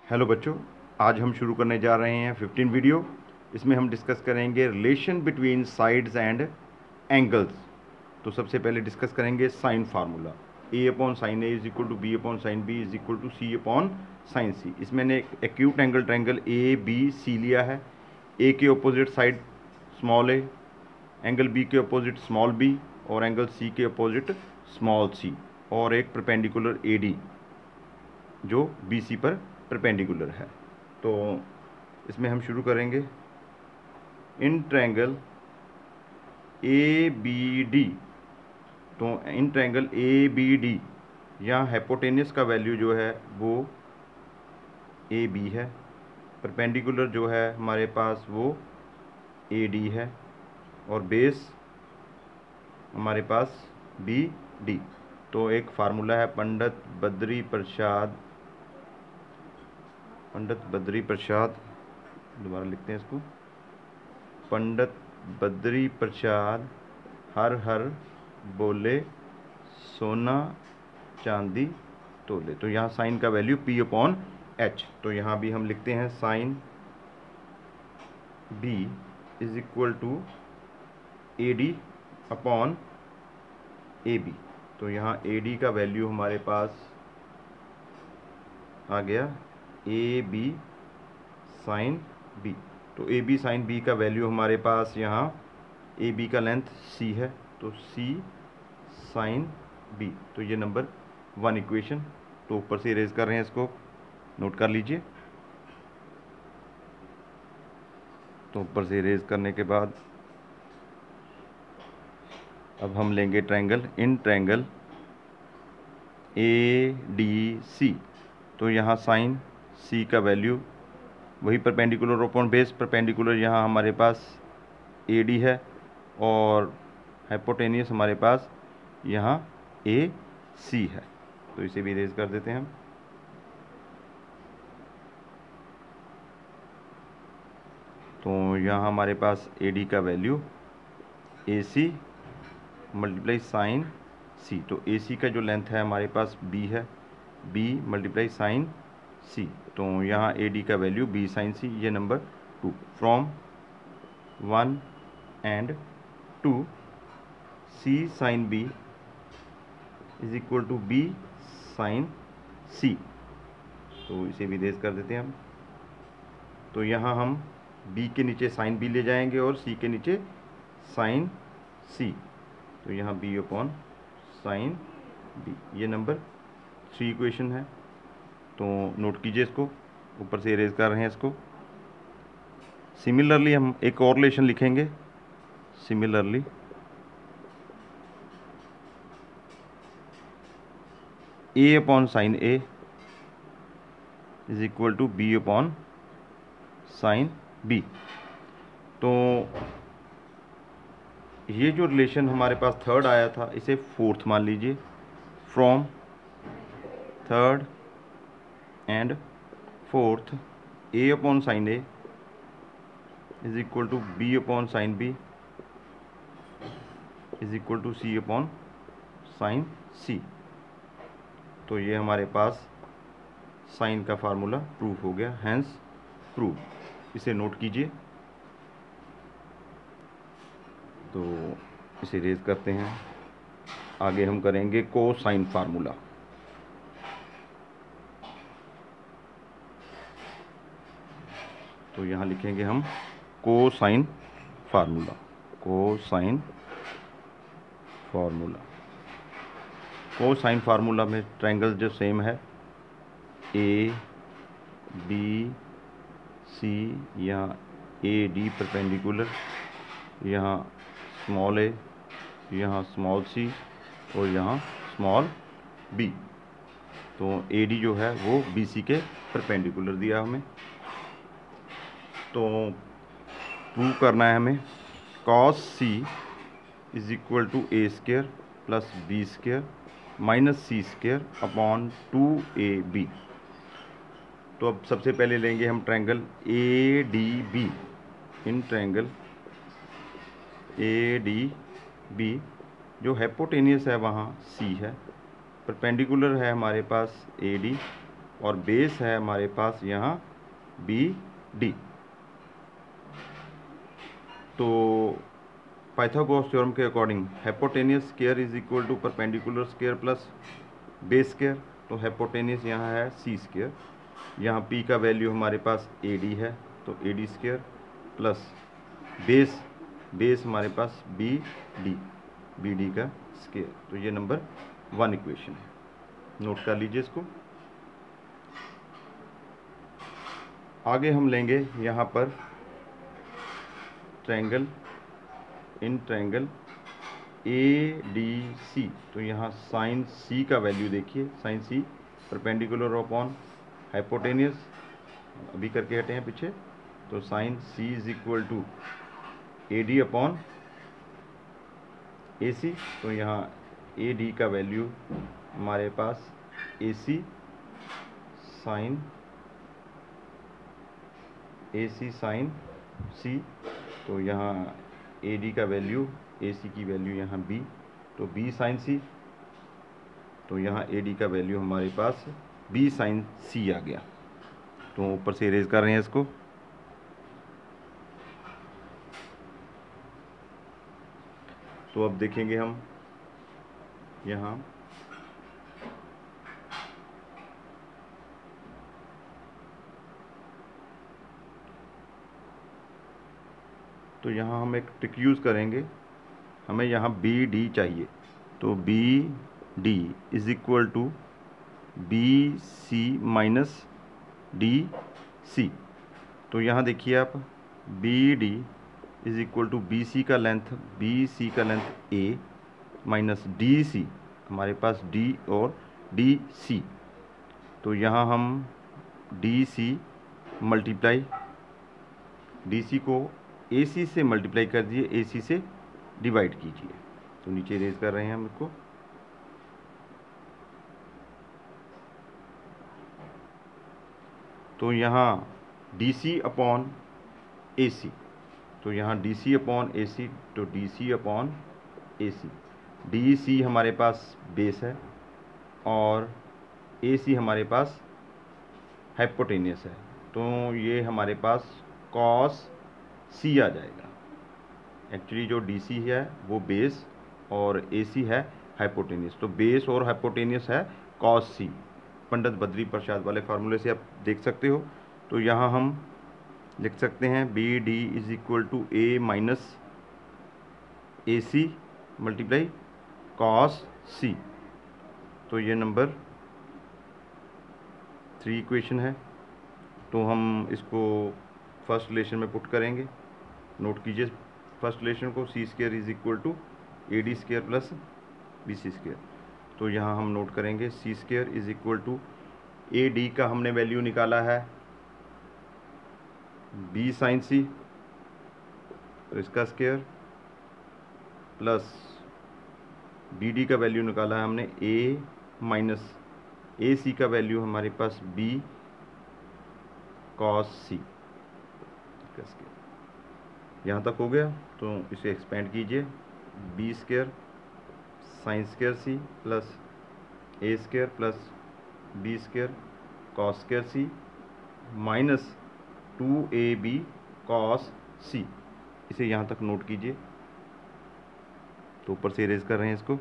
Hello बच्चों, आज हम शुरू करने जा रहे हैं 15 वीडियो। इसमें हम डिस्कस करेंगे relation between sides and angles. तो सबसे पहले डिस्कस करेंगे sine formula. A upon sine A is equal to B upon sine B is equal to C upon sine C. इसमें ने acute angle triangle A B C लिया है। A के opposite side small A, angle B के opposite small B और angle C के opposite small C, और एक परपेंडिकुलर ए डी जो बी सी पर परपेंडिकुलर है। तो इसमें हम शुरू करेंगे। In triangle A B D, तो in triangle A B D यहाँ हाइपोटेनियस का वैल्यू जो है वो ए बी है, परपेंडिकुलर जो है हमारे पास वो ए डी है, और बेस हमारे पास बी डी। तो एक फार्मूला है पंडित बद्री प्रसाद, दोबारा लिखते हैं इसको, पंडित बद्री प्रसाद हर हर बोले सोना चांदी तोले। तो यहाँ साइन का वैल्यू P अपॉन H। तो यहाँ भी हम लिखते हैं sine B is equal to A D upon A B. तो यहाँ ए डी का वैल्यू हमारे पास आ गया ए बी साइन बी। तो ए बी साइन बी का वैल्यू हमारे पास यहाँ ए बी का लेंथ सी है, तो सी साइन बी। तो ये नंबर 1 इक्वेशन। तो ऊपर से इरेज कर रहे हैं, इसको नोट कर लीजिए। तो ऊपर से इरेज करने के बाद अब हम लेंगे triangle. In triangle A D C, तो यहाँ साइन सी का वैल्यू वही परपेंडिकुलर अपॉन बेस, परपेंडिकुलर यहाँ हमारे पास ए डी है और हाइपोटेनियस हमारे पास यहाँ ए सी है। तो इसे भी इरेज कर देते हैं हम। तो यहाँ हमारे पास ए डी का value A C multiply sine C. तो ए सी का जो लेंथ है हमारे पास बी है, बी मल्टीप्लाई साइन सी। तो यहाँ ए डी का वैल्यू बी साइन सी। ये number 2 from 1 and 2 C sine B is equal to B sine C. तो इसे भी रेज कर देते हैं हम। तो यहाँ हम बी के नीचे साइन बी ले जाएंगे और सी के नीचे साइन सी। तो यहाँ बी अपॉन साइन बी, ये नंबर 3 इक्वेशन है। तो नोट कीजिए इसको, ऊपर से इरेज कर रहे हैं इसको। सिमिलरली हम एक और रिलेशन लिखेंगे। Similarly A upon sine A is equal to B upon sine B. तो ये जो रिलेशन हमारे पास थर्ड आया था, इसे फोर्थ मान लीजिए। From third and fourth A upon sine A is equal to B upon sine B is equal to C upon sine C. तो ये हमारे पास साइन का फार्मूला प्रूफ हो गया, हैंस प्रूफ। इसे नोट कीजिए। तो इसे रेज करते हैं। आगे हम करेंगे कोसाइन फार्मूला। तो यहाँ लिखेंगे हम cosine formula. Cosine formula, cosine formula में ट्रायंगल जो सेम है, ए बी सी, यहाँ ए डी परपेंडिकुलर, यहाँ स्मॉल ए, यहाँ स्मॉल सी और यहाँ स्मॉल बी। तो ए डी जो है वो बी सी के परपेंडिकुलर दिया हमें। तो प्रूव करना है हमें cos C is equal to A square plus B square minus C square upon 2ab। तो अब सबसे पहले लेंगे हम triangle A D B. In triangle A D B जो हाइपोटेनियस है वहाँ सी है, परपेंडिकुलर है हमारे पास ए डी और बेस है हमारे पास यहाँ बी डी। तो पाइथागोरस थ्योरम के according hypotenuse square is equal to perpendicular square plus base square. तो हाइपोटेनियस यहाँ है सी स्क्वायर, यहाँ पी का वैल्यू हमारे पास ए डी है तो A D square plus base हमारे पास बी डी का स्क्वायर। तो ये नंबर 1 इक्वेशन है, नोट कर लीजिए इसको। आगे हम लेंगे यहाँ पर ट्रायंगल ए डी सी। तो यहाँ साइन सी का वैल्यू देखिए, sine C perpendicular upon hypotenuse, अभी करके हटे हैं पीछे। तो sine C is equal to A D upon A C. तो यहाँ ए डी का वैल्यू हमारे पास ए सी साइन सी। तो यहाँ ए डी का वैल्यू ए सी की वैल्यू यहाँ बी, तो बी साइन सी। तो यहाँ ए डी का वैल्यू हमारे पास बी साइन सी आ गया। तो ऊपर से इरेज कर रहे हैं इसको। तो अब देखेंगे हम यहाँ तो यहाँ हम एक ट्रिक यूज़ करेंगे। हमें यहाँ बी डी चाहिए, तो B D is equal to B C minus D C. तो यहाँ देखिए आप, B D is equal to B C का length A minus D C, हमारे पास डी और डी सी। तो यहाँ हम D C multiply, D C को ए सी से मल्टीप्लाई कर दिए, ए सी से डिवाइड कीजिए। तो नीचे रेज कर रहे हैं हम इसको। तो यहाँ D C upon A C, तो यहाँ D C upon A C, तो D C upon A C. D C हमारे पास बेस है और ए सी हमारे पास हाइपोटेनियस है, तो ये हमारे पास कॉस सी आ जाएगा। एक्चुअली जो डी सी है वो बेस और ए सी है हाइपोटेनियस, तो बेस और हाइपोटेनियस है कॉस सी। पंडित बद्री प्रसाद वाले फार्मूले से आप देख सकते हो। तो यहाँ हम लिख सकते हैं B D is equal to A minus A C multiply cos C. तो ये नंबर 3 इक्वेशन है। तो हम इसको फर्स्ट रिलेशन में पुट करेंगे। नोट कीजिए फर्स्ट रिलेशन को, C square is equal to A D square plus B C square. तो यहाँ हम नोट करेंगे C square is equal to A D का हमने वैल्यू निकाला है बी साइन सी, तो इसका स्क्वायर प्लस बी डी का वैल्यू निकाला है हमने ए माइनस ए सी का वैल्यू हमारे पास बी कॉस सी। यहाँ तक हो गया, तो इसे एक्सपेंड कीजिए। B square sine square C plus A square plus B square cos square C minus 2ab cos C. इसे यहाँ तक नोट कीजिए। तो ऊपर से इरेज कर रहे हैं इसको।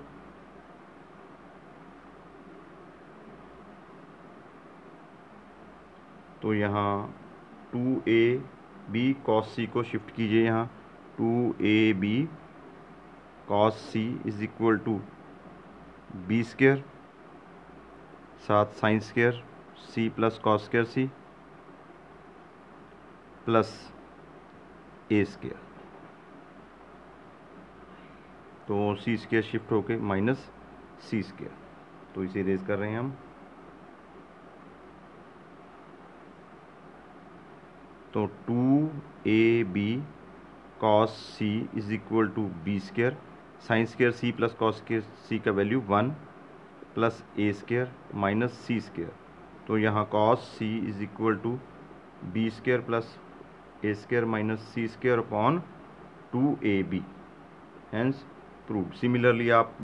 तो यहाँ 2ab कॉस सी को शिफ्ट कीजिए यहाँ, 2ab cos C is equal to B square साथ sine square C plus cos square C plus A square. तो सी स्क्वायर शिफ्ट होके माइनस सी स्क्वायर। तो इसे इरेज कर रहे हैं हम। तो 2ab cos C is equal to B square sine square C plus cos square C का value 1 plus A square minus C square. तो यहाँ cos C is equal to B square plus A square minus C square upon 2ab। Hence proved. Similarly आप